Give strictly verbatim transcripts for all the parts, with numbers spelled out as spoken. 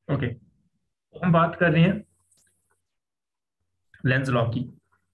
Okay, हम बात कर रहे हैं लेंस लॉ की।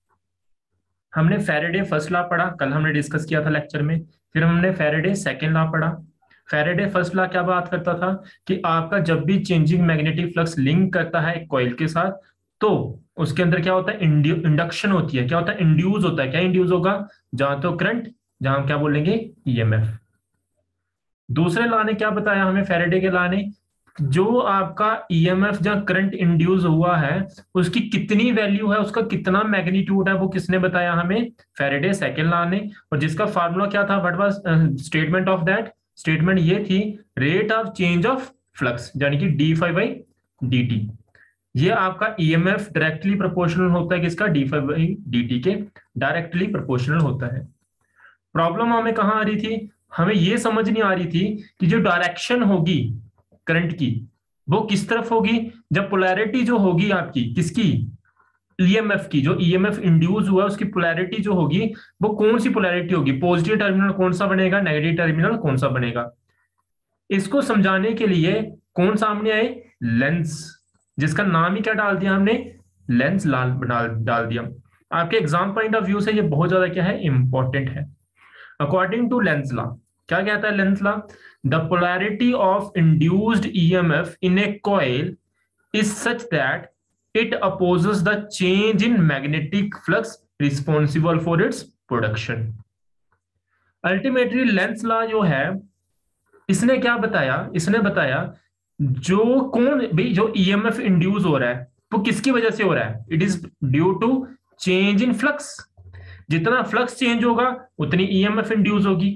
हमने फैराडे फर्स्ट लॉ पढ़ा, कल हमने डिस्कस किया था लेक्चर में। फिर हमने फैराडे सेकेंड लॉ पढ़ा। फैराडे फर्स्ट लॉ क्या बात करता था कि आपका जब भी चेंजिंग मैग्नेटिक फ्लक्स लिंक करता है एक कॉइल के साथ, तो उसके अंदर क्या होता है, इंडक्शन होती है। क्या होता है, इंड्यूस होता है। क्या इंड्यूस होगा, जहां तो करंट, जहां हम क्या बोलेंगे, ईएमएफ। दूसरे लॉ ने क्या बताया हमें, फैराडे के लॉ ने, जो आपका ईएमएफ जहां करंट इंड्यूस हुआ है उसकी कितनी वैल्यू है, उसका कितना मैग्नीट्यूड है, वो किसने बताया हमें, फैराडे सेकेंड लॉ ने। और जिसका फार्मूला क्या था, what was statement of that, statement ये थी, rate of change of flux यानी कि D five by D T. ये आपका ईएमएफ डायरेक्टली प्रोपोर्शनल होता है किसका, D five by D T के डायरेक्टली प्रोपोर्शनल होता है। प्रॉब्लम हमें कहां आ रही थी, हमें ये समझ नहीं आ रही थी कि जो डायरेक्शन होगी करंट की वो किस तरफ होगी, जब पोलैरिटी जो होगी आपकी किसकी, ईएमएफ की, जो ईएमएफ इंड्यूस हुआ उसकी पोलैरिटी जो होगी वो कौन सी पोलैरिटी होगी, पॉजिटिव टर्मिनल कौन सा बनेगा, नेगेटिव टर्मिनल कौन सा बनेगा। इसको समझाने के लिए कौन सामने आए, लेंस, जिसका नाम ही क्या डाल दिया हमने, लेंस लाल डाल डाल दिया। आपके एग्जाम पॉइंट ऑफ व्यू से ये बहुत ज्यादा क्या है, इंपॉर्टेंट है। अकॉर्डिंग टू लेंस लॉ, क्या कहता है Lenz law, the polarity of induced EMF in a coil is such that it opposes the change in magnetic flux responsible for its production. Ultimately Lenz law जो है, इसने क्या बताया, इसने बताया जो कौन भाई जो ईएमएफ इंड्यूस हो रहा है वो किसकी वजह से हो रहा है, it is due to change in flux. जितना फ्लक्स चेंज होगा उतनी ईएमएफ इंड्यूस होगी।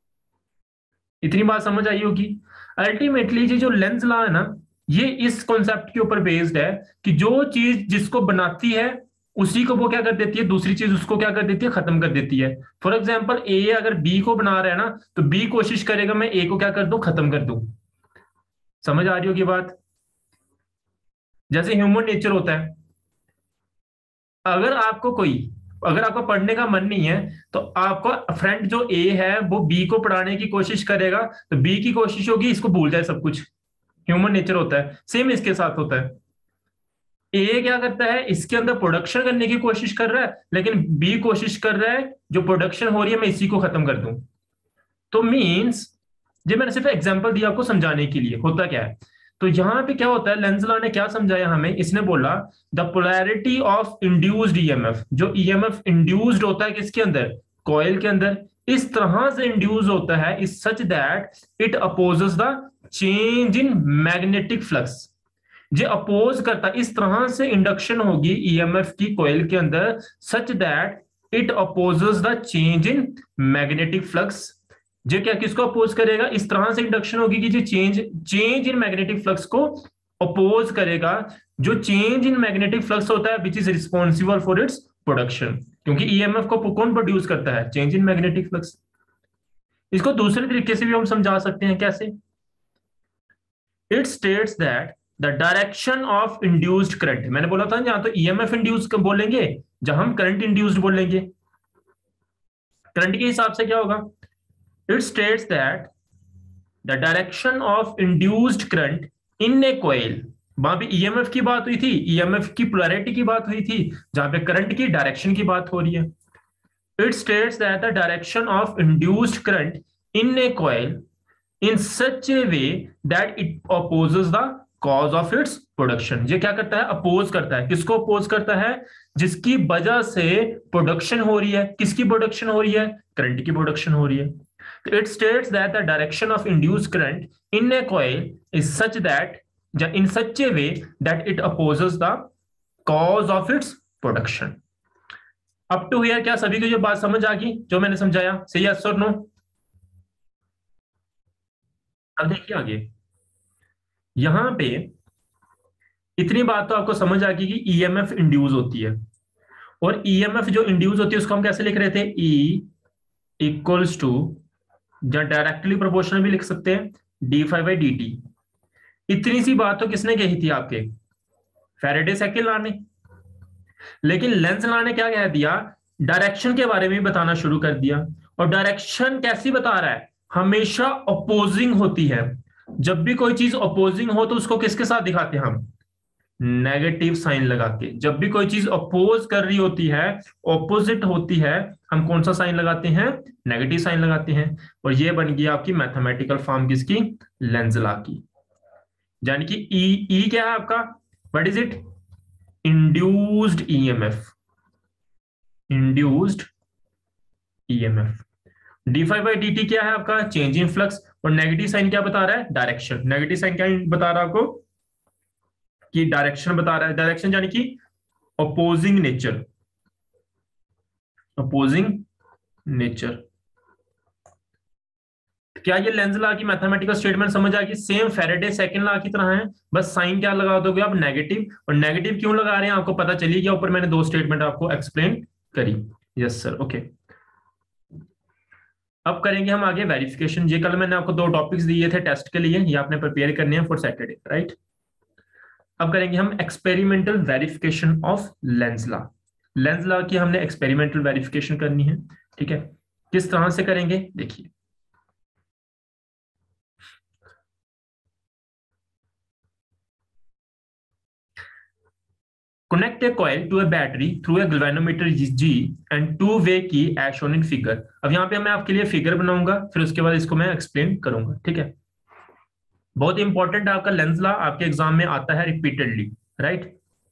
इतनी बात समझ आई होगी। अल्टीमेटली ये जो लेंस लॉ है ना, ये इस कॉन्सेप्ट के ऊपर बेस्ड है कि जो चीज जिसको बनाती है उसी को वो क्या कर देती है, दूसरी चीज उसको क्या कर देती है, खत्म कर देती है। फॉर एग्जाम्पल ए अगर बी को बना रहा है ना, तो बी कोशिश करेगा मैं ए को क्या कर दूं, खत्म कर दूं। समझ आ रही होगी बात। जैसे ह्यूमन नेचर होता है, अगर आपको कोई, अगर आपको पढ़ने का मन नहीं है तो आपका फ्रेंड जो ए है वो बी को पढ़ाने की कोशिश करेगा, तो बी की कोशिश होगी इसको भूल जाए सब कुछ। ह्यूमन नेचर होता है, सेम इसके साथ होता है। ए क्या करता है, इसके अंदर प्रोडक्शन करने की कोशिश कर रहा है, लेकिन बी कोशिश कर रहा है जो प्रोडक्शन हो रही है मैं इसी को खत्म कर दूं। तो मींस, ये मैंने सिर्फ एग्जांपल दिया आपको समझाने के लिए होता क्या है। तो यहां पे क्या होता है, लेंस लॉ ने क्या समझाया हमें, इसने बोला the polarity of induced EMF, जो ईएमएफ इंड्यूस्ड होता है किसके अंदर, कॉइल के अंदर, इस तरह से इंड्यूस होता है is such that it opposes the change in magnetic flux. जो अपोज करता है, इस तरह से इंडक्शन होगी ईएमएफ की कॉइल के अंदर such that it opposes the change in magnetic flux. जो क्या किसको अपोज करेगा, इस तरह से इंडक्शन होगी कि जो change change in magnetic flux को अपोज करेगा। जो चेंज इन मैग्नेटिक फ्लक्स होता है which is responsible for its production, क्योंकि ईएमएफ को कौन प्रोड्यूस करता है, चेंज इन मैग्नेटिक फ्लक्स। इसको दूसरे तरीके से भी हम समझा सकते हैं, कैसे, it states that the direction of induced current, मैंने बोला था जहां तो ईएमएफ इंड्यूस बोलेंगे, जहां हम करंट इंड्यूस्ड बोलेंगे, करंट के हिसाब से क्या होगा, it states that the direction of induced current in a coil, वहां पे ईएमएफ की बात हुई थी, ईएमएफ की पोलैरिटी की बात हुई थी, जहां पे करंट की डायरेक्शन की बात हो रही है। it states that the direction of induced current in a coil in such a way that it opposes the cause of its production। ये क्या करता है, अपोज करता है, किसको अपोज करता है, जिसकी वजह से प्रोडक्शन हो रही है, किसकी प्रोडक्शन हो रही है, करंट की प्रोडक्शन हो रही है। It states that the direction of induced current in a coil is such that in such a way that it opposes the cause of its production। Up to here क्या सभी को ये बात समझ आ गई जो मैंने समझाया, सही यस और नो। अब देखिए आगे, यहां पे इतनी बात तो आपको समझ आ गई कि ईएमएफ इंड्यूस होती है, और ईएमएफ जो इंड्यूस होती है उसको हम कैसे लिख रहे थे, ई इक्वल्स टू, जहां डायरेक्टली प्रोपोर्शनल भी लिख सकते हैं, d five by D t. इतनी सी बात तो किसने कही थी, आपके फैराडे सेकेंड लॉ ने। लेकिन लेंस लॉ ने क्या कह दिया, डायरेक्शन के बारे में बताना शुरू कर दिया। और डायरेक्शन कैसी बता रहा है, हमेशा अपोजिंग होती है। जब भी कोई चीज अपोजिंग हो तो उसको किसके साथ दिखाते हैं हम? नेगेटिव साइन लगा के। जब भी कोई चीज अपोज कर रही होती है, ऑपोजिट होती है, हम कौन सा साइन लगाते हैं? नेगेटिव साइन लगाते हैं। और ये बन गई आपकी मैथमेटिकल फॉर्म किसकी? लेंज लॉ की। यानी कि ई ई क्या है आपका? What is it? Induced EMF. Induced EMF. D five by D t क्या है आपका? Change in flux. और नेगेटिव साइन क्या बता रहा है? डायरेक्शन। नेगेटिव साइन क्या बता रहा है आपको? कि डायरेक्शन बता रहा है। डायरेक्शन यानी कि अपोजिंग नेचर। Opposing nature. क्या ये लेंज लॉ की मैथमेटिकल स्टेटमेंट समझ आ गई? सेम फैराडे सेकंड लॉ की तरह है, बस साइन क्या लगा दोगे आप? नेगेटिव। और नेगेटिव क्यों लगा रहे हैं आपको पता चली गया, ऊपर मैंने दो स्टेटमेंट आपको एक्सप्लेन करी। Yes sir, okay. अब करेंगे हम आगे वेरिफिकेशन। ये कल मैंने आपको दो टॉपिक्स दिए थे टेस्ट के लिए, ये आपने प्रिपेयर करने हैं फॉर सैटरडे, राइट? अब करेंगे हम experimental verification of Lenz law. Lenz law की हमने एक्सपेरिमेंटल वेरिफिकेशन करनी है, ठीक है? किस तरह से करेंगे देखिए। Connect a coil to a battery through a galvanometer G and two-way key as shown in figure। अब यहाँ पे मैं आपके लिए फिगर बनाऊंगा, फिर उसके बाद इसको मैं एक्सप्लेन करूंगा, ठीक है? बहुत इंपॉर्टेंट आपका लेंज लॉ आपके एग्जाम में आता है रिपीटेडली, राइट?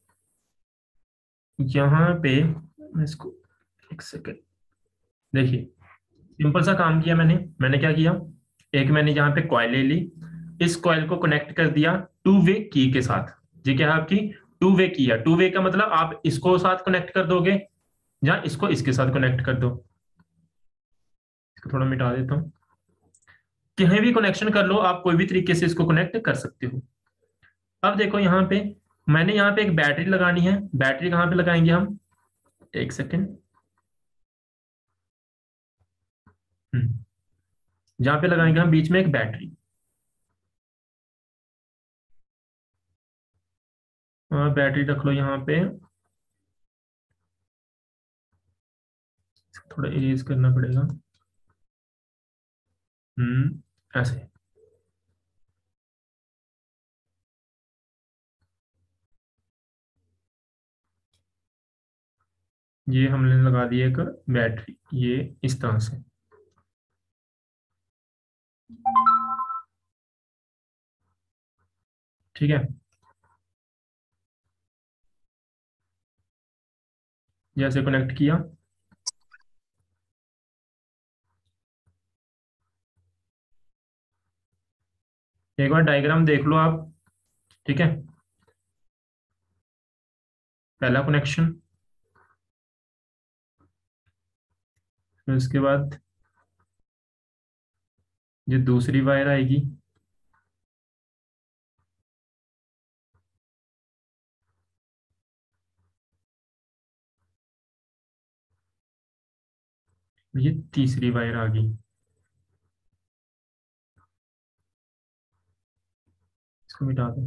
यहाँ पे इसको एक सेकेंड देखिए, सिंपल सा काम किया मैंने। मैंने क्या किया, एक मैंने यहाँ पे कॉइल ले ली, इस कॉइल को कनेक्ट कर दिया टू वे की के साथ। जी क्या है आपकी? टू वे की है। टू वे का मतलब आप इसको साथ कनेक्ट कर दोगे या इसको इसके साथ कनेक्ट कर दो। इसको थोड़ा मिटा देता हूं। कहीं भी कनेक्शन कर लो आप, कोई भी तरीके से इसको कनेक्ट कर सकते हो। अब देखो यहाँ पे मैंने यहाँ पे एक बैटरी लगानी है। बैटरी कहाँ पे लगाएंगे हम? एक सेकेंड। जहां पे लगाएंगे हम बीच में एक बैटरी। हाँ, बैटरी रख लो यहाँ पे। थोड़ा इरेज करना पड़ेगा। हम्म ऐसे। ये हमने लगा दी एक बैटरी, ये इस तरह से। ठीक है, जैसे कनेक्ट किया। एक बार डायग्राम देख लो आप, ठीक है? पहला कनेक्शन, फिर उसके बाद ये दूसरी वायर आएगी, ये तीसरी वायर आ गई। इसको मिटा दो।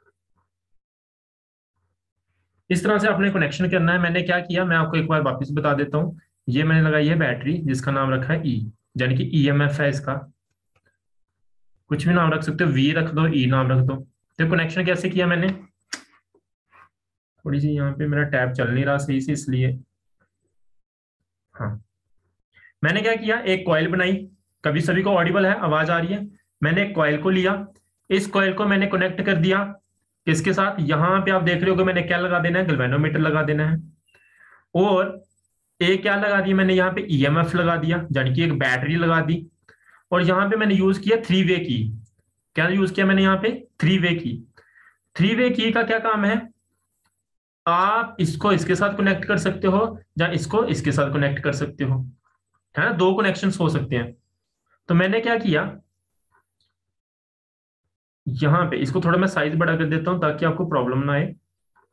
इस तरह से आपने कनेक्शन करना है। मैंने क्या किया मैं आपको एक बार वापस बता देता हूँ। ये मैंने लगाई है बैटरी जिसका नाम रखा है ई, यानी कि ईएमएफ है इसका। कुछ भी नाम रख सकते हो, वी रख दो, ई नाम रख दो। तो कनेक्शन कैसे किया मैंने? थोड़ी सी यहाँ पे मेरा टैब चल नहीं रहा सही से, इसलिए। हाँ, मैंने क्या किया, एक कॉइल बनाई। कभी सभी को ऑडिबल है, आवाज आ रही है? मैंने एक कॉइल को लिया, इस कॉइल को मैंने कनेक्ट कर दिया किसके साथ? यहाँ पे आप देख रहे हो कि मैंने क्या लगा देना है? गैल्वेनोमीटर लगा देना है। और एक क्या लगा दी मैंने यहाँ पे? ईएमएफ लगा दिया, यानी कि एक बैटरी लगा दी। और यहाँ पे मैंने यूज किया थ्री वे की। क्या यूज किया मैंने यहाँ पे? थ्री वे की। थ्री वे की का क्या काम है? आप इसको इसके साथ कनेक्ट कर सकते हो या इसको इसके साथ कनेक्ट कर सकते हो, है ना? दो कनेक्शंस हो सकते हैं। तो मैंने क्या किया, यहां पे इसको थोड़ा मैं साइज बड़ा कर देता हूं ताकि आपको प्रॉब्लम ना आए।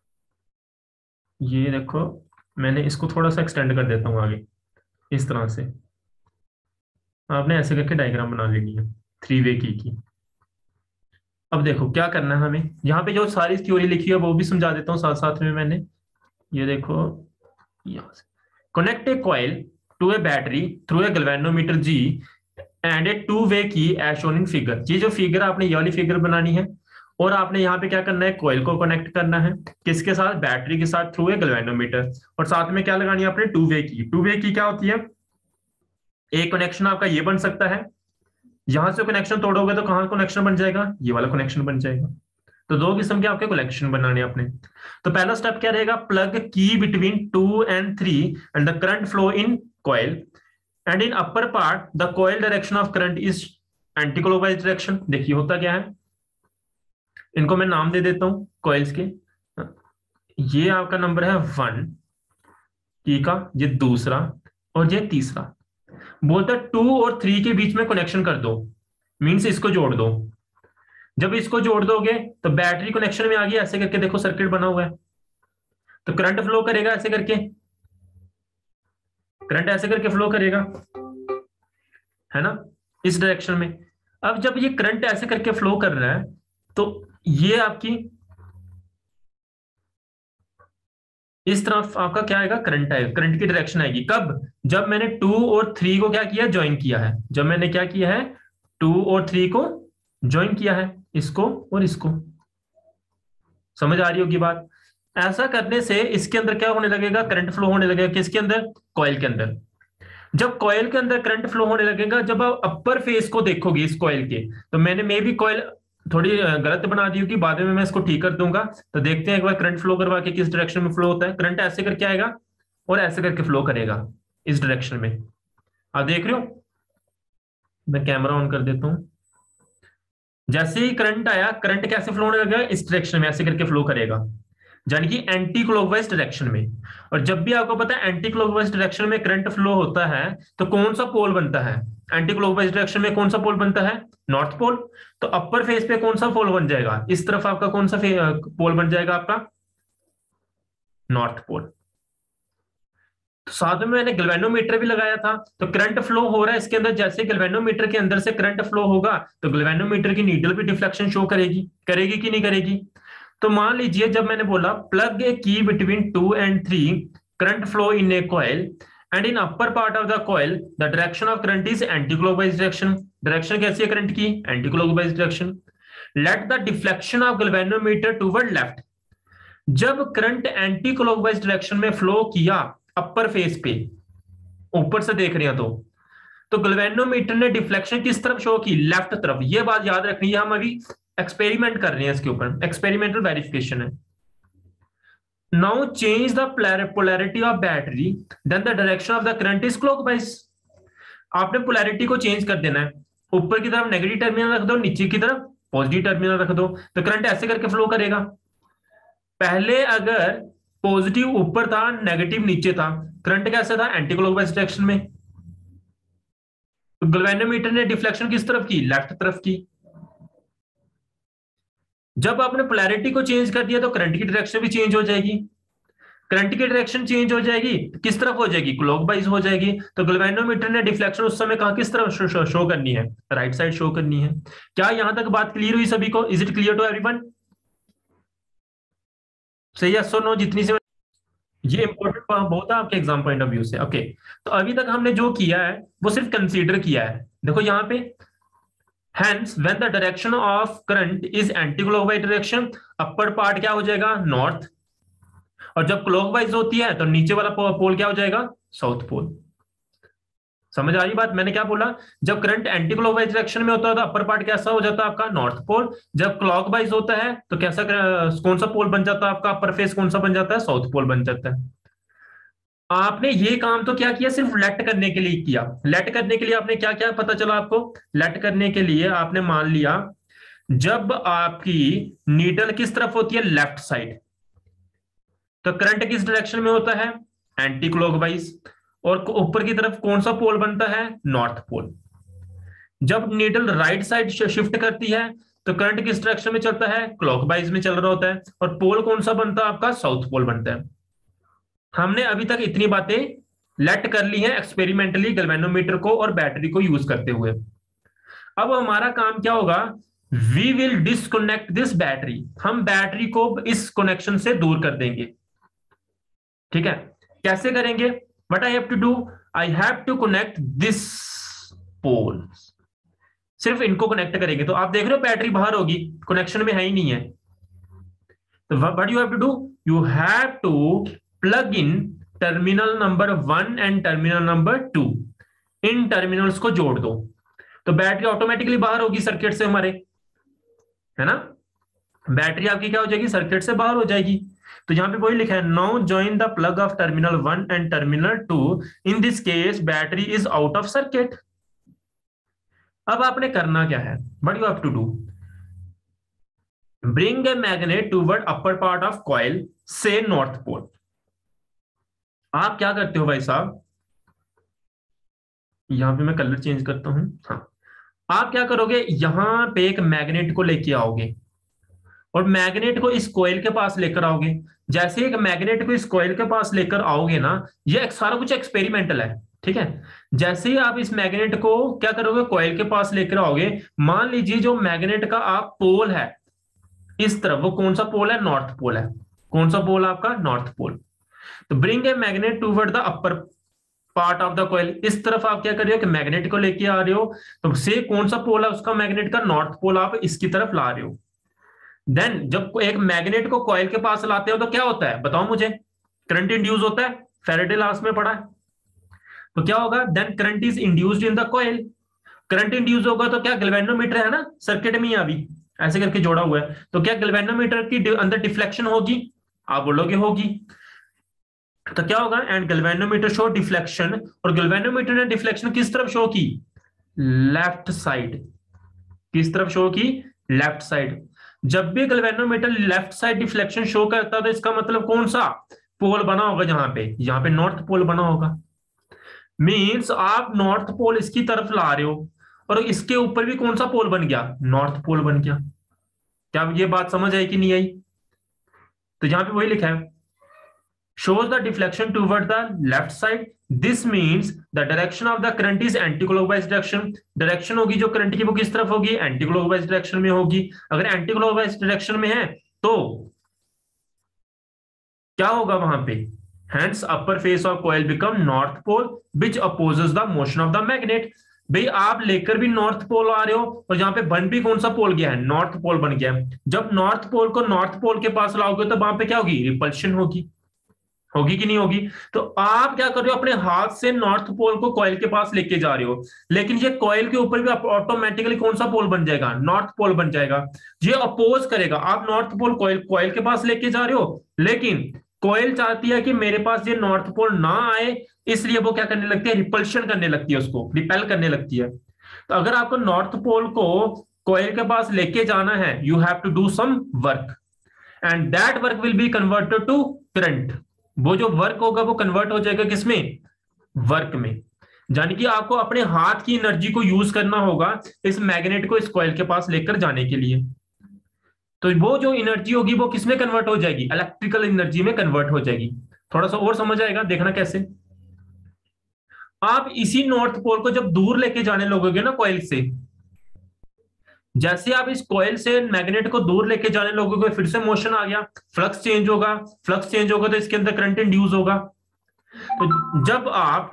ये देखो, मैंने इसको थोड़ा सा एक्सटेंड कर देता हूं आगे, इस तरह से। आपने ऐसे करके डायग्राम बना लेनी है थ्री वे की की। अब देखो क्या करना है हमें। यहाँ पे जो सारी थ्योरी लिखी है वो भी समझा देता हूँ साथ साथ में मैंने। ये देखो, यहाँ से connect a coil to a battery through a galvanometer G and a two way key as shown in figure. ये जो फिगर आपने ये वाली फिगर बनानी है और आपने यहाँ पे क्या करना है, कॉइल को कनेक्ट करना है किसके साथ, बैटरी के साथ थ्रू ए गैल्वेनोमीटर। और साथ में क्या लगानी है आपने, टू वे की। टू वे की क्या होती है, एक कनेक्शन आपका ये बन सकता है, यहां से कनेक्शन तोड़ोगे तो कहां कनेक्शन बन जाएगा, ये वाला कनेक्शन बन जाएगा। तो दो किस्म के आपके कनेक्शन बनाने आपने। तो पहला स्टेप क्या रहेगा, plug key between two and three and the current flow in coil and in upper part the coil direction of current is anti clockwise direction. देखिए होता क्या है, इनको मैं नाम दे देता हूं कॉइल्स के। ये आपका नंबर है वन की का, ये दूसरा और ये तीसरा। बोलता टू और थ्री के बीच में कनेक्शन कर दो, मीन्स इसको जोड़ दो। जब इसको जोड़ दोगे तो बैटरी कनेक्शन में आ गई, ऐसे करके देखो सर्किट बना हुआ है। तो करंट फ्लो करेगा ऐसे करके, करंट ऐसे करके फ्लो करेगा, है ना, इस डायरेक्शन में। अब जब ये करंट ऐसे करके फ्लो कर रहा है तो ये आपकी इस तरफ आपका क्या आएगा, करंट आएगा, करंट की डायरेक्शन आएगी। कब, जब मैंने टू और थ्री को क्या किया, ज्वाइन किया है। जब मैंने क्या किया है, टू और थ्री को ज्वाइन किया है, इसको और इसको। समझ आ रही होगी बात। ऐसा करने से इसके अंदर क्या होने लगेगा, करंट फ्लो होने लगेगा। किसके अंदर, कॉइल के अंदर। जब कॉइल के अंदर करंट फ्लो होने लगेगा, जब आप अपर फेस को देखोगे इस कॉइल के, तो मैंने मे भी कॉइल थोड़ी गलत बना दी होगी, बाद में मैं इसको ठीक कर दूंगा। तो देखते हैं एक बार करंट फ्लो करवा के किस डायरेक्शन में फ्लो होता है। करंट ऐसे करके आएगा और ऐसे करके फ्लो करेगा इस डायरेक्शन में। आप देख रहे हो, मैं कैमरा ऑन कर देता हूं। जैसे ही करंट आया, करंट कैसे फ्लो होने लगेगा, इस डायरेक्शन में ऐसे करके फ्लो करेगा, यानी कि एंटी क्लॉकवाइज डायरेक्शन में। और जब भी आपको पता है एंटी क्लॉकवाइज डायरेक्शन में करंट फ्लो होता है तो कौन सा पोल बनता है, एंटी क्लॉकवाइज डायरेक्शन में कौन सा पोल बनता है, नॉर्थ पोल। तो अपर फेस पे कौन सा पोल बन जाएगा, इस तरफ आपका कौन सा पोल बन जाएगा, आपका नॉर्थ पोल। तो साथ में मैंने गैल्वेनोमीटर भी लगाया था, तो करंट फ्लो हो रहा है इसके अंदर। जैसे गैल्वेनोमीटर के अंदर से करंट फ्लो होगा तो गैल्वेनोमीटर की नीडल भी डिफ्लेक्शन शो करेगी, करेगी कि नहीं करेगी। तो मान लीजिए जब मैंने बोला plug a key between two and three, current flow in a coil and in upper part of the coil the direction of current is anti clockwise direction. Direction कैसी है करंट की, anti clockwise direction. Let the deflection of galvanometer toward left. जब current anti clockwise direction में flow किया upper face पे, ऊपर से देख रहे हैं तो तो गैल्वेनोमीटर ने डिफ्लेक्शन किस तरफ शो की, लेफ्ट तरफ। ये बात याद रखनी है, हम अभी एक्सपेरिमेंट कर रहे हैं इसके ऊपर, एक्सपेरिमेंटल वेरिफिकेशन है। Now change the polarity of battery then the direction of the current is clockwise. आपने पोलैरिटी को चेंज कर देना है, ऊपर की तरफ नेगेटिव टर्मिनल रख दो, नीचे की तरफ पॉजिटिव टर्मिनल रख दो, तो करंट ऐसे करके फ्लो करेगा। पहले अगर पॉजिटिव ऊपर था, नेगेटिव नीचे था, करंट कैसे था, एंटी क्लॉकवाइज डायरेक्शन में। तो गैल्वेनोमीटर ने डिफ्लेक्शन किस तरफ की, लेफ्ट तरफ की। जब आपने पोलैरिटी को चेंज कर दिया तो करंट की डायरेक्शन भी चेंज हो जाएगी। करंट की डायरेक्शन चेंज हो जाएगी, किस तरफ हो जाएगी, क्लॉकवाइज हो जाएगी। तो गैल्वेनोमीटर ने डिफ्लेक्शन उस समय कहां, किस तरफ शो, शो, शो करनी है, राइट साइड शो करनी है। क्या यहां तक बात क्लियर हुई सभी को, is it clear to everyone. सही है, सो नो जितनी से ये इंपॉर्टेंट बहुत है आपके एग्जाम पॉइंट ऑफ व्यू से। ओके, तो अभी तक हमने जो किया है वो सिर्फ कंसीडर किया है। देखो यहाँ पे, Hence, when the direction of current is anti-clockwise direction, upper part क्या हो जाएगा, नॉर्थ। और जब क्लॉकवाइज होती है तो नीचे वाला पोल क्या हो जाएगा, साउथ पोल। समझ आ रही बात, मैंने क्या बोला, जब करंट एंटी क्लॉकवाइज डायरेक्शन में होता है तो अपर पार्ट कैसा हो जाता है आपका, नॉर्थ पोल। जब क्लॉकवाइज होता है तो कैसा, कौन सा पोल बन जाता है आपका, अपर फेस कौन सा बन जाता है, साउथ पोल बन जाता है। आपने ये काम तो क्या किया, सिर्फ लेट करने के लिए किया। लेट करने के लिए आपने क्या क्या पता चला आपको, लेट करने के लिए आपने मान लिया जब आपकी नीडल किस तरफ होती है, लेफ्ट साइड, तो करंट किस डायरेक्शन में होता है, एंटी क्लॉकवाइज। और ऊपर की तरफ कौन सा पोल बनता है, नॉर्थ पोल। जब नीडल राइट साइड शिफ्ट करती है तो करंट किस डायरेक्शन में चलता है, क्लॉकवाइज में चल रहा होता है। और पोल कौन सा बनता है आपका, साउथ पोल बनता है। हमने अभी तक इतनी बातें लेट कर ली हैं एक्सपेरिमेंटली, गैल्वेनोमीटर को और बैटरी को यूज करते हुए। अब हमारा काम क्या होगा, we will disconnect this battery. हम बैटरी को इस कनेक्शन से दूर कर देंगे। ठीक है, कैसे करेंगे, what I have to do, I have to connect this pole. सिर्फ इनको कनेक्ट करेंगे। तो आप देख रहे हो बैटरी बाहर होगी, कनेक्शन में है ही नहीं है। तो what you have to do, you have to plug in terminal number one and terminal number two, इन टर्मिनल्स को जोड़ दो, तो बैटरी ऑटोमेटिकली बाहर होगी सर्किट से हमारे, है ना। बैटरी आपकी क्या हो जाएगी, सर्किट से बाहर हो जाएगी। तो यहां पे वही लिखा है, now join the plug of terminal one and terminal two, in this case battery is out of circuit. अब आपने करना क्या है, what you have to do, bring a magnet toward upper part of coil से north pole. आप क्या करते हो भाई साहब, यहां पे मैं कलर चेंज करता हूं, हाँ, आप क्या करोगे, यहां पे एक मैग्नेट को लेके आओगे और मैग्नेट को इस कॉइल के पास लेकर आओगे। जैसे एक मैग्नेट को इस कॉइल के पास लेकर आओगे ना, ये सारा कुछ एक्सपेरिमेंटल है, ठीक है। जैसे ही आप इस मैग्नेट को क्या करोगे, कॉइल के पास लेकर आओगे, मान लीजिए जो मैग्नेट का आप पोल है इस तरफ, वो कौन सा पोल है, नॉर्थ पोल है। कौन सा पोल आपका, नॉर्थ पोल। तो bring a magnet toward the upper part of the coil, इस तरफ आप क्या कर रहे हो कि मैग्नेट को लेके आ रहे हो, तो से कौन सा पोल है उसका, मैग्नेट का नॉर्थ पोल, आप इसकी तरफ ला रहे हो। देन जब एक मैग्नेट को कॉइल के पास लाते हो तो क्या होता है, बताओ मुझे, करंट इंड्यूस होता है, फैराडे लॉस में पढ़ा है। तो क्या होगा, then current is induced in the coil. Current induce होगा तो क्या, गैल्वेनोमीटर है ना सर्किट में, अभी ऐसे करके जोड़ा हुआ है, तो क्या गैल्वेनोमीटर की अंदर डिफ्लेक्शन होगी, आप बोलोगे होगी। तो क्या होगा, एंड गैल्वेनोमीटर शो डिफ्लेक्शन, और गैल्वेनोमीटर ने डिफ्लेक्शन किस तरफ शो की, लेफ्ट साइड। किस तरफ शो की, लेफ्ट साइड। जब भी galvanometer left side deflection show करता है तो इसका मतलब कौन सा पोल बना होगा, जहां पे, यहां पे नॉर्थ पोल बना होगा। मींस आप नॉर्थ पोल इसकी तरफ ला रहे हो और इसके ऊपर भी कौन सा पोल बन गया, नॉर्थ पोल बन गया। क्या ये बात समझ आई कि नहीं आई। तो यहां पे वही लिखा है, shows the deflection toward the left side. This means the direction of the current is anti-clockwise direction. Direction होगी जो करंट की वो किस तरफ होगी, एंटी-क्लॉकवाइज डायरेक्शन में होगी। अगर एंटी-क्लॉकवाइज डायरेक्शन में है तो क्या होगा वहां पे, hence upper face of coil become north pole which opposes the motion of the magnet। भाई आप लेकर भी नॉर्थ पोल आ रहे हो और जहां पे बन भी कौन सा पोल गया है, नॉर्थ पोल बन गया है। जब नॉर्थ पोल को नॉर्थ पोल के पास लाओगे तो वहां पे क्या होगी, रिपल्शन होगी। होगी कि नहीं होगी। तो आप क्या कर रहे हो, अपने हाथ से नॉर्थ पोल को कॉइल के पास लेके जा रहे हो, लेकिन ये कॉइल के ऊपर भी ऑटोमेटिकली कौन सा पोल बन जाएगा, नॉर्थ पोल बन जाएगा। ये अपोज करेगा, आप नॉर्थ पोल कॉइल कॉइल के पास लेके जा रहे हो, लेकिन कॉइल चाहती है कि मेरे पास ये नॉर्थ पोल ना आए, इसलिए वो क्या करने लगती है, रिपल्शन करने लगती है, उसको रिपेल करने लगती है। तो अगर आपको नॉर्थ पोल को कॉइल के पास लेके जाना है, you have to do some work and that work will be converted to current. वो जो वर्क होगा वो कन्वर्ट हो जाएगा किसमें, वर्क में। यानी कि आपको अपने हाथ की एनर्जी को यूज करना होगा इस मैग्नेट को इस कॉइल के पास लेकर जाने के लिए। तो वो जो एनर्जी होगी वो किसमें कन्वर्ट हो जाएगी, इलेक्ट्रिकल एनर्जी में कन्वर्ट हो जाएगी। थोड़ा सा और समझ आएगा, देखना कैसे। आप इसी नॉर्थ पोल को जब दूर लेके जाने लगोगे ना कॉइल से, जैसे आप इस कॉइल से मैग्नेट को दूर लेके जाने लगोगे, फिर से मोशन आ गया, फ्लक्स चेंज होगा, फ्लक्स चेंज होगा तो इसके अंदर करंट इंड्यूस होगा। तो जब आप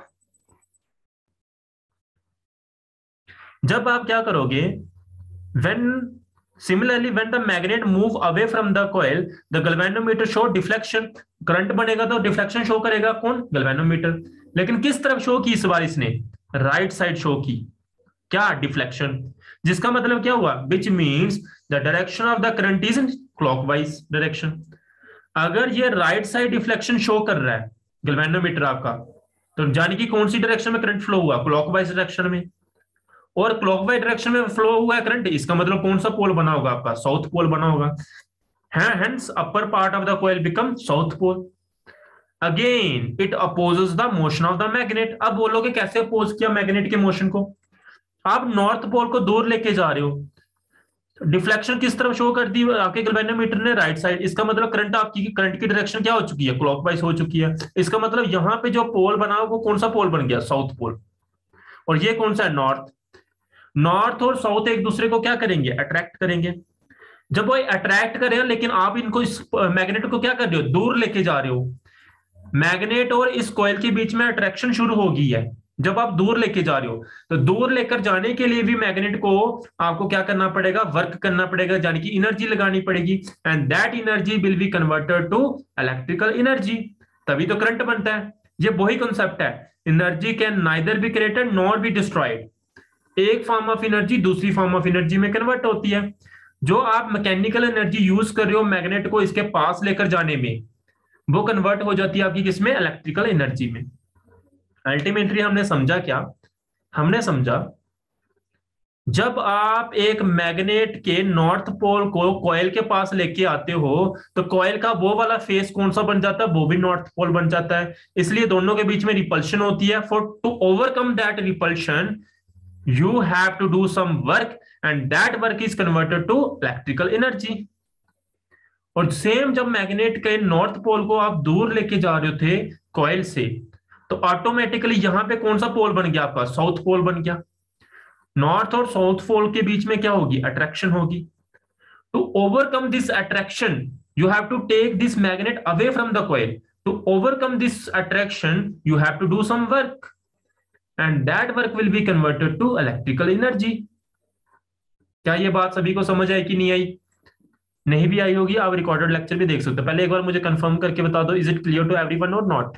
जब आप क्या करोगे, when similarly when the magnet move away from the coil the galvanometer show deflection। Current बनेगा तो डिफ्लेक्शन शो करेगा कौन, गैल्वेनोमीटर। लेकिन किस तरफ शो की इस बार इसने, राइट साइड शो की, क्या, डिफ्लेक्शन। जिसका मतलब क्या हुआ, which means the direction of the current is in clockwise direction. अगर ये राइट साइड डिफ्लेक्शन शो कर रहा है गैल्वेनोमीटर आपका, तो जाने की कौन सी डायरेक्शन में करंट फ्लो हुआ, क्लॉकवाइज डायरेक्शन में। और क्लॉकवाइज डायरेक्शन में फ्लो हुआ है करंट, इसका मतलब कौन सा पोल बना होगा आपका, साउथ पोल बना होगा। Hence upper part of the coil become south pole. Again it opposes the motion of the magnet. अब बोलोगे कैसे अपोज किया मैग्नेट के मोशन को, आप नॉर्थ पोल को दूर लेके जा रहे हो, डिफ्लेक्शन किस तरफ शो कर दी आपके गैल्वेनोमीटर ने, राइट साइड। इसका मतलब करंट आपकी करंट की डायरेक्शन क्या हो चुकी है, क्लॉकवाइज हो चुकी है। इसका मतलब यहां पे जो पोल बना वो कौन सा पोल बन गया, साउथ पोल। और ये कौन सा है, नॉर्थ। नॉर्थ और साउथ एक दूसरे को क्या करेंगे, अट्रैक्ट करेंगे। जब वो अट्रैक्ट करें, लेकिन आप इनको इस मैग्नेट को क्या कर रहे हो, दूर लेके जा रहे हो, मैग्नेट और इस कॉइल के बीच में अट्रैक्शन शुरू हो गई है। जब आप दूर लेके जा रहे हो, तो दूर लेकर जाने के लिए भी मैग्नेट को आपको क्या करना पड़ेगा, वर्क करना पड़ेगा, यानी कि एनर्जी लगानी पड़ेगी, and that energy will be converted to electrical energy, तभी तो करंट बनता है। ये वही कॉन्सेप्ट है, energy can neither be created nor be destroyed, एक फॉर्म ऑफ एनर्जी दूसरी फॉर्म ऑफ एनर्जी में कन्वर्ट होती है। जो आप मैकेनिकल एनर्जी यूज कर रहे हो मैग्नेट को इसके पास लेकर जाने में, वो कन्वर्ट हो जाती है आपकी किसमें, इलेक्ट्रिकल एनर्जी में। अल्टीमेटली हमने समझा क्या, हमने समझा जब आप एक मैग्नेट के नॉर्थ पोल को कॉइल के पास लेके आते हो, तो कॉइल का वो वाला फेस कौन सा बन जाता है, वो भी नॉर्थ पोल बन जाता है, इसलिए दोनों के बीच में रिपल्शन होती है। For to overcome that repulsion you have to do some work and that work is converted to electrical energy. और सेम जब मैग्नेट के नॉर्थ पोल को आप दूर लेके जा रहे थे कॉइल से, तो ऑटोमेटिकली यहां पे कौन सा पोल बन गया आपका, साउथ पोल बन गया। नॉर्थ और साउथ पोल के बीच में क्या होगी, अट्रैक्शन होगी। To overcome this attraction you have to take this magnet away from the coil, to overcome this attraction you have to do some work and that work will be converted to electrical energy. क्या ये बात सभी को समझ आई कि नहीं आई? नहीं भी आई होगी आप रिकॉर्डेड लेक्चर भी देख सकते हो। पहले एक बार मुझे कंफर्म करके बता दो, is it clear to everyone और नॉट?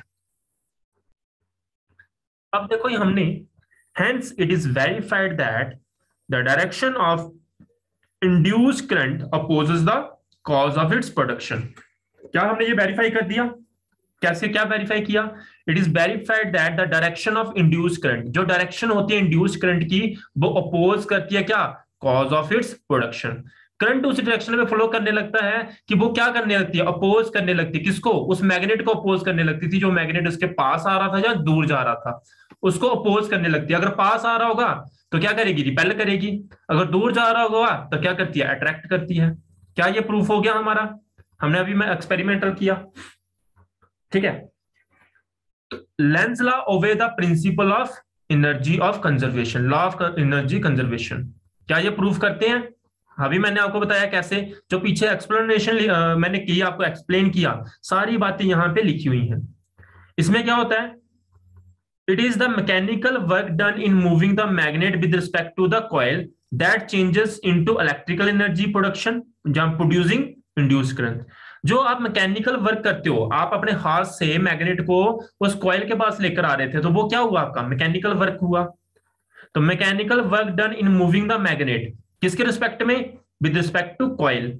अब देखो ये हमने hence it is verified that the direction of induced current opposes the cause of its production। क्या हमने ये वेरीफाई कर दिया? कैसे, क्या वेरीफाई किया? It is verified that the direction of induced current, जो डायरेक्शन होती है इंड्यूस्ड करंट की, वो अपोज करती है क्या, cause of its production. Current उस डायरेक्शन में फ्लो करने लगता है कि वो क्या करने लगती है, अपोज करने लगती है किसको, उस मैग्नेट को अपोज करने लगती थी, जो मैग्नेट उसके पास आ रहा था या दूर जा रहा था उसको अपोज करने लगती है। अगर पास आ रहा होगा तो क्या करेगी, रिपेल करेगी, अगर दूर जा रहा होगा तो क्या करती है, अट्रैक्ट करती है। क्या ये प्रूफ हो गया हमारा? हमने अभी मैं एक्सपेरिमेंटल किया, ठीक है। Lenz law obey the principle of energy of conservation, law of energy conservation, क्या ये प्रूफ करते हैं? अभी मैंने आपको बताया कैसे, जो पीछे एक्सप्लेनेशन मैंने की, आपको एक्सप्लेन किया, सारी बातें यहां पे लिखी हुई हैं। इसमें क्या होता है, it is the mechanical work done in moving the magnet with respect to the coil that changes into electrical energy production जब producing induced current। जो आप मैकेनिकल वर्क करते हो, आप अपने हाथ से मैग्नेट को उस कॉइल के पास लेकर आ रहे थे, तो वो क्या हुआ, आपका मैकेनिकल वर्क हुआ। तो mechanical work done in moving the magnet किसके रिस्पेक्ट में, with respect to coil,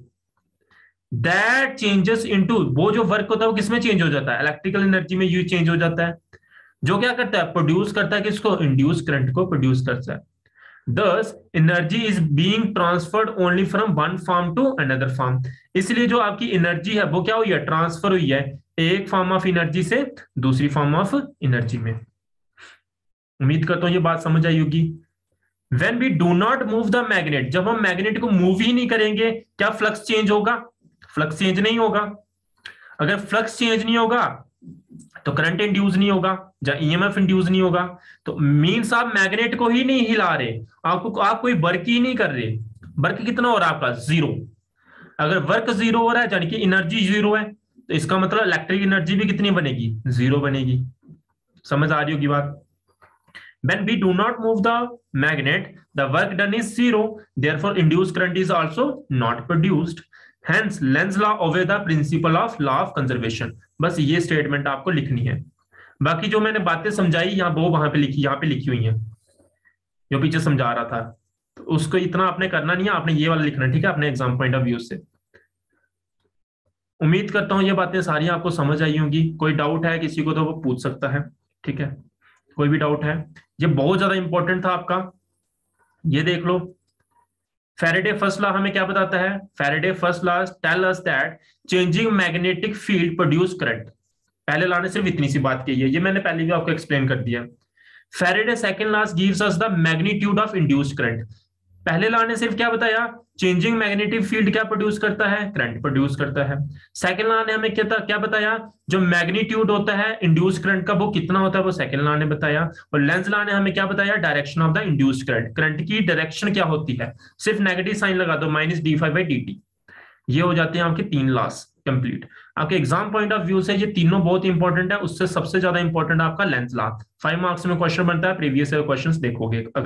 that changes into, वो जो वर्क होता है वो किसमें चेंज हो जाता है, इलेक्ट्रिकल एनर्जी में यू चेंज हो जाता है, जो क्या करता है, प्रोड्यूस करता है किसको, इंड्यूस करंट को प्रोड्यूस करता है। This energy is being transferred only from one form to another form, इसलिए जो आपकी एनर्जी है वो क्या हुई है, ट्रांसफर हुई है एक फॉर्म ऑफ एनर्जी से दूसरी फॉर्म ऑफ एनर्जी में। उम्मीद करता हूं ये बात समझ आई होगी। When we do not move the magnet, जब हम मैग्नेट को मूव ही नहीं करेंगे, क्या फ्लक्स चेंज होगा, फ्लक्स चेंज नहीं होगा। अगर फ्लक्स चेंज नहीं होगा तो करंट इंड्यूस नहीं होगा, या ईएमएफ इंड्यूस नहीं होगा। तो मींस आप मैग्नेट को ही नहीं हिला रहे, आपको आप कोई वर्क ही नहीं कर रहे। वर्क कितना हो रहा है आपका, जीरो। अगर वर्क जीरो हो रहा है यानी कि एनर्जी जीरो है, तो इसका मतलब इलेक्ट्रिक एनर्जी भी कितनी बनेगी, जीरो बनेगी। समझ आ रही होगी बात। When we do not move the magnet, the work done is zero. Therefore, induced current is also not produced. Hence, Lenz law obey the principle of law of conservation. बस ये स्टेटमेंट आपको लिखनी है। बाकी जो मैंने बातें समझाई यहाँ वो वहां पे लिखी, यहाँ पे लिखी हुई हैं, जो पीछे समझा रहा था, तो उसको इतना आपने करना नहीं है, आपने ये वाला लिखना है, ठीक है, अपने एग्जाम पॉइंट ऑफ व्यू से। उम्मीद करता हूँ ये बातें सारी आपको समझ आई होंगी। कोई डाउट है किसी को तो वो पूछ सकता है, ठीक है। कोई भी डाउट है, ये बहुत ज्यादा इंपॉर्टेंट था आपका, ये देख लो। फैराडे फर्स्ट लॉ हमें क्या बताता है, Faraday first law tell us that changing magnetic field produce current. पहले लॉ ने सिर्फ इतनी सी बात की है, ये मैंने पहले भी आपको एक्सप्लेन कर दिया। Faraday second law gives us the magnitude of induced current. पहले लॉ ने सिर्फ क्या बताया, चेंजिंग मैग्नेटिक फील्ड क्या प्रोड्यूस करता है, करंट प्रोड्यूस करता है। सेकंड लॉ ने हमें क्या क्या बताया, जो मैग्नीट्यूड होता है इंड्यूस करंट का वो कितना होता है, वो सेकंड लॉ ने बताया। और लेंज लॉ ने हमें क्या बताया, direction of the induced current, current की डायरेक्शन क्या होती है। सिर्फ नेगेटिव साइन लगा दो, minus d five by D T. ये हो जाते हैं आपके तीन लॉस। कंप्लीट। आपके एग्जाम पॉइंट ऑफ व्यू से ये तीनों बहुत इंपॉर्टेंट है, उससे सबसे ज्यादा इंपॉर्टेंट आपका लेंथ लॉ। फाइव मार्क्स में क्वेश्चन बनता है, प्रीवियस क्वेश्चन देखोगे।